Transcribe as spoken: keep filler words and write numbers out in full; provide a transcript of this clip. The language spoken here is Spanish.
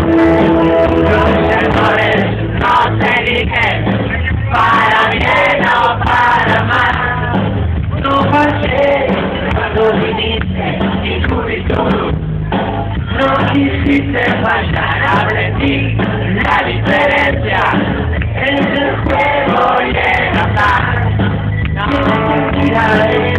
Los errores no se eligen para bien o para mal. No pasé cuando viniste y juventud. No quisiste fallar, aprendí la diferencia entre el juego y el azar. No, mira,